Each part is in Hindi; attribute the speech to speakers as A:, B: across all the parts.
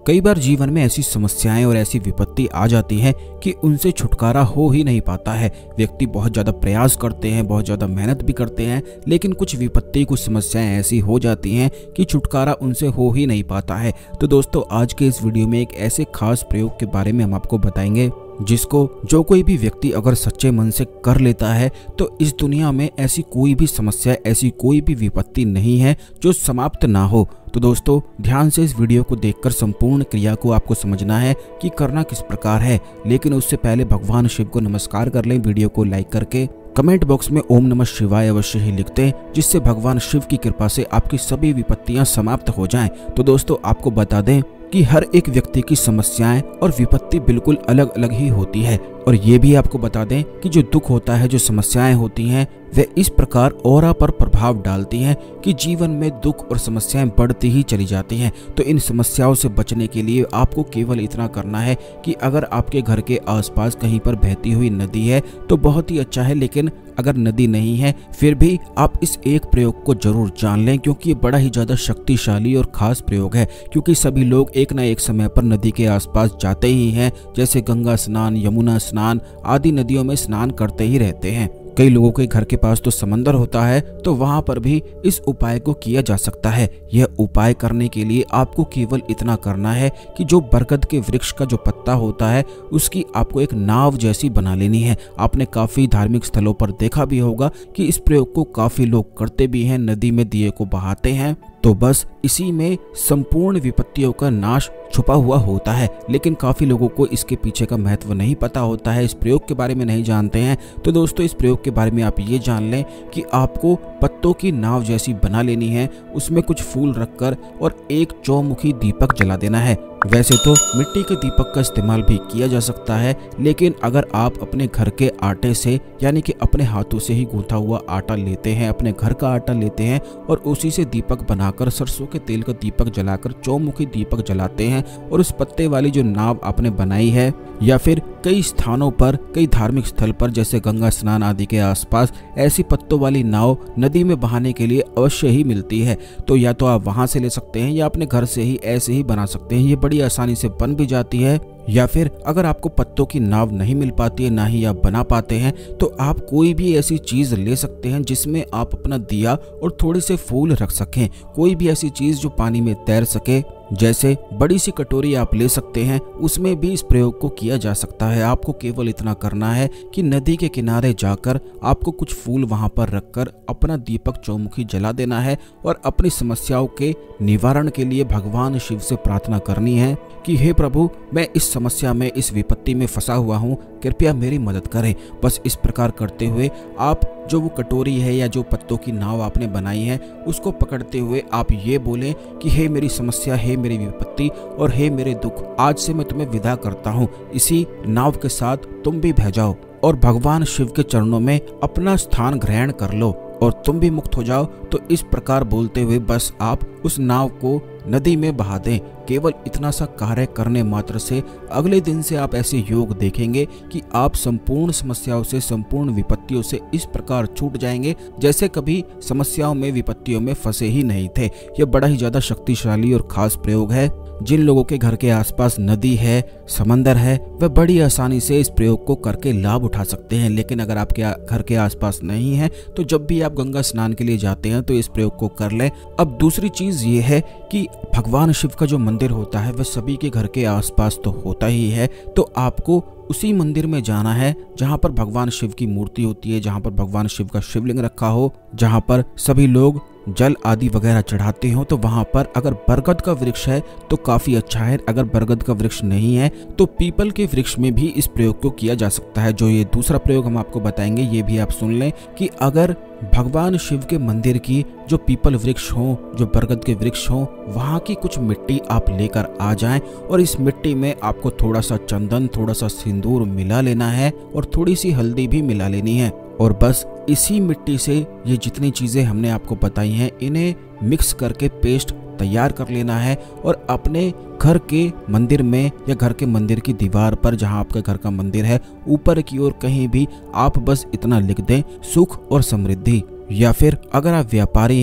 A: कई बार जीवन में ऐसी समस्याएं और ऐसी विपत्ति आ जाती हैं कि उनसे छुटकारा हो ही नहीं पाता है। व्यक्ति बहुत ज़्यादा प्रयास करते हैं, बहुत ज़्यादा मेहनत भी करते हैं, लेकिन कुछ विपत्ति, कुछ समस्याएं ऐसी हो जाती हैं कि छुटकारा उनसे हो ही नहीं पाता है। तो दोस्तों, आज के इस वीडियो में एक ऐसे खास प्रयोग के बारे में हम आपको बताएंगे जिसको जो कोई भी व्यक्ति अगर सच्चे मन से कर लेता है तो इस दुनिया में ऐसी कोई भी समस्या, ऐसी कोई भी विपत्ति नहीं है जो समाप्त ना हो। तो दोस्तों, ध्यान से इस वीडियो को देखकर संपूर्ण क्रिया को आपको समझना है कि करना किस प्रकार है। लेकिन उससे पहले भगवान शिव को नमस्कार कर लें, वीडियो को लाइक करके कमेंट बॉक्स में ओम नमः शिवाय अवश्य ही लिख दें, जिससे भगवान शिव की कृपा से आपकी सभी विपत्तियां समाप्त हो जाएं। तो दोस्तों, आपको बता दें कि हर एक व्यक्ति की समस्याएं और विपत्ति बिल्कुल अलग अलग ही होती है। और ये भी आपको बता दें कि जो दुख होता है, जो समस्याएं होती हैं, वे इस प्रकार ऑरा पर प्रभाव डालती हैं कि जीवन में दुख और समस्याएं बढ़ती ही चली जाती हैं। तो इन समस्याओं से बचने के लिए आपको केवल इतना करना है कि अगर आपके घर के आसपास कहीं पर बहती हुई नदी है तो बहुत ही अच्छा है, लेकिन अगर नदी नहीं है फिर भी आप इस एक प्रयोग को जरूर जान लें, क्योंकि ये बड़ा ही ज़्यादा शक्तिशाली और खास प्रयोग है। क्योंकि सभी लोग एक ना एक समय पर नदी के आसपास जाते ही हैं, जैसे गंगा स्नान, यमुना स्नान आदि नदियों में स्नान करते ही रहते हैं। कई लोगों के घर के पास तो समंदर होता है, तो वहां पर भी इस उपाय को किया जा सकता है। यह उपाय करने के लिए आपको केवल इतना करना है कि जो बरगद के वृक्ष का जो पत्ता होता है उसकी आपको एक नाव जैसी बना लेनी है। आपने काफी धार्मिक स्थलों पर देखा भी होगा कि इस प्रयोग को काफी लोग करते भी हैं, नदी में दिए को बहाते हैं। तो बस इसी में संपूर्ण विपत्तियों का नाश छुपा हुआ होता है। लेकिन काफी लोगों को इसके पीछे का महत्व नहीं पता होता है, इस प्रयोग के बारे में नहीं जानते हैं। तो दोस्तों, इस प्रयोग के बारे में आप ये जान लें कि आपको पत्तों की नाव जैसी बना लेनी है, उसमें कुछ फूल रखकर और एक चौमुखी दीपक जला देना है। वैसे तो मिट्टी के दीपक का इस्तेमाल भी किया जा सकता है, लेकिन अगर आप अपने घर के आटे से, यानी कि अपने हाथों से ही गूंथा हुआ आटा लेते हैं, अपने घर का आटा लेते हैं और उसी से दीपक बनाकर सरसों के तेल का दीपक जलाकर चौमुखी दीपक जलाते हैं और उस पत्ते वाली जो नाव आपने बनाई है, या फिर कई स्थानों पर, कई धार्मिक स्थल पर जैसे गंगा स्नान आदि के आसपास ऐसी पत्तों वाली नाव नदी में बहाने के लिए अवश्य ही मिलती है। तो या तो आप वहां से ले सकते हैं या अपने घर से ही ऐसे ही बना सकते हैं। ये बड़ी आसानी से बन भी जाती है। या फिर अगर आपको पत्तों की नाव नहीं मिल पाती है, ना ही आप बना पाते हैं, तो आप कोई भी ऐसी चीज ले सकते हैं जिसमें आप अपना दिया और थोड़े से फूल रख सकें। कोई भी ऐसी चीज जो पानी में तैर सके, जैसे बड़ी सी कटोरी आप ले सकते हैं, उसमें भी इस प्रयोग को किया जा सकता है। आपको केवल इतना करना है कि नदी के किनारे जाकर आपको कुछ फूल वहां पर रखकर अपना दीपक चौमुखी जला देना है और अपनी समस्याओं के निवारण के लिए भगवान शिव से प्रार्थना करनी है कि हे प्रभु, मैं इस समस्या में, इस विपत्ति में फंसा हुआ हूँ, कृपया मेरी मदद करें। बस इस प्रकार करते हुए आप जो वो कटोरी है या जो पत्तों की नाव आपने बनाई है उसको पकड़ते हुए आप ये बोलें कि हे मेरी समस्या, हे मेरी विपत्ति और हे मेरे दुख, आज से मैं तुम्हें विदा करता हूँ। इसी नाव के साथ तुम भी बह जाओ और भगवान शिव के चरणों में अपना स्थान ग्रहण कर लो और तुम भी मुक्त हो जाओ। तो इस प्रकार बोलते हुए बस आप उस नाव को नदी में बहा दें। केवल इतना सा कार्य करने मात्र से अगले दिन से आप ऐसे योग देखेंगे कि आप संपूर्ण समस्याओं से, संपूर्ण विपत्तियों से इस प्रकार छूट जाएंगे जैसे कभी समस्याओं में, विपत्तियों में फंसे ही नहीं थे। यह बड़ा ही ज्यादा शक्तिशाली और खास प्रयोग है। जिन लोगों के घर के आसपास नदी है, समंदर है, वह बड़ी आसानी से इस प्रयोग को करके लाभ उठा सकते हैं। लेकिन अगर आपके घर के आसपास नहीं है तो जब भी आप गंगा स्नान के लिए जाते हैं तो इस प्रयोग को कर लें। अब दूसरी चीज ये है कि भगवान शिव का जो मंदिर होता है वह सभी के घर के आसपास तो होता ही है, तो आपको उसी मंदिर में जाना है जहां पर भगवान शिव की मूर्ति होती है, जहां पर भगवान शिव का शिवलिंग रखा हो, जहां पर सभी लोग जल आदि वगैरह चढ़ाते हो। तो वहां पर अगर बरगद का वृक्ष है तो काफी अच्छा है, अगर बरगद का वृक्ष नहीं है तो पीपल के वृक्ष में भी इस प्रयोग को किया जा सकता है। जो ये दूसरा प्रयोग हम आपको बताएंगे ये भी आप सुन लें कि अगर भगवान शिव के मंदिर की जो पीपल वृक्ष हो, जो बरगद के वृक्ष हो, वहां की कुछ मिट्टी आप लेकर आ जाएं और इस मिट्टी में आपको थोड़ा सा चंदन, थोड़ा सा सिंदूर मिला लेना है और थोड़ी सी हल्दी भी मिला लेनी है। और बस इसी मिट्टी से ये जितनी चीजें हमने आपको बताई हैं इन्हें मिक्स करके पेस्ट तैयार कर लेना है और अपने घर के मंदिर में या घर के मंदिर की दीवार पर, जहां आपके घर का मंदिर है, ऊपर की ओर कहीं भी आप बस इतना लिख दें, सुख और समृद्धि। या फिर अगर आप व्यापारी हैं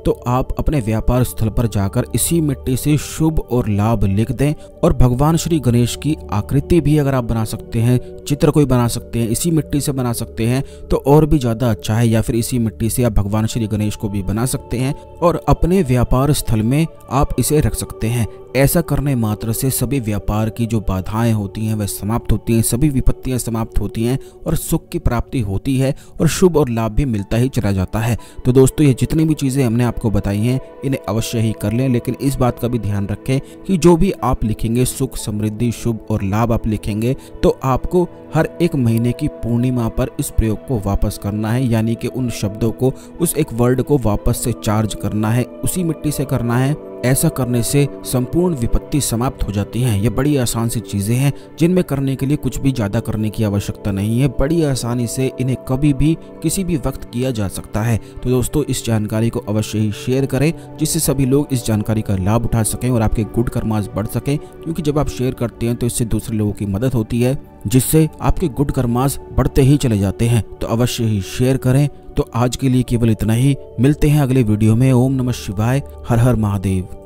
A: तो आप अपने व्यापार स्थल पर जाकर इसी मिट्टी से शुभ और लाभ लिख दें। और भगवान श्री गणेश की आकृति भी अगर आप बना सकते हैं, चित्र कोई बना सकते हैं, इसी मिट्टी से बना सकते हैं तो और भी ज्यादा अच्छा है। या फिर इसी मिट्टी से आप भगवान श्री गणेश को भी बना सकते हैं और अपने व्यापार स्थल में आप इसे रख सकते हैं। ऐसा करने मात्र से सभी व्यापार की जो बाधाएं होती हैं वह समाप्त होती हैं, सभी विपत्तियां समाप्त होती हैं और सुख की प्राप्ति होती है और शुभ और लाभ भी मिलता ही चला जाता है। तो दोस्तों, ये जितनी भी चीजें हमने आपको बताई हैं इन्हें अवश्य ही कर लें, लेकिन इस बात का भी ध्यान रखें कि जो भी आप लिखेंगे सुख, समृद्धि, शुभ और लाभ आप लिखेंगे तो आपको हर एक महीने की पूर्णिमा पर इस प्रयोग को वापस करना है, यानी कि उन शब्दों को, उस एक वर्ड को वापस से चार्ज करना है, उसी मिट्टी से करना है। ऐसा करने से संपूर्ण विपत्ति समाप्त हो जाती हैं। ये बड़ी आसान सी चीजें हैं जिनमें करने के लिए कुछ भी ज्यादा करने की आवश्यकता नहीं है। बड़ी आसानी से इन्हें कभी भी किसी भी वक्त किया जा सकता है। तो दोस्तों, इस जानकारी को अवश्य ही शेयर करें जिससे सभी लोग इस जानकारी का लाभ उठा सकें और आपके गुड कर्मास बढ़ सकें, क्योंकि जब आप शेयर करते हैं तो इससे दूसरे लोगों की मदद होती है जिससे आपके गुड कर्मास बढ़ते ही चले जाते हैं। तो अवश्य ही शेयर करें। तो आज के लिए केवल इतना ही। मिलते हैं अगले वीडियो में। ओम नमः शिवाय। हर हर महादेव।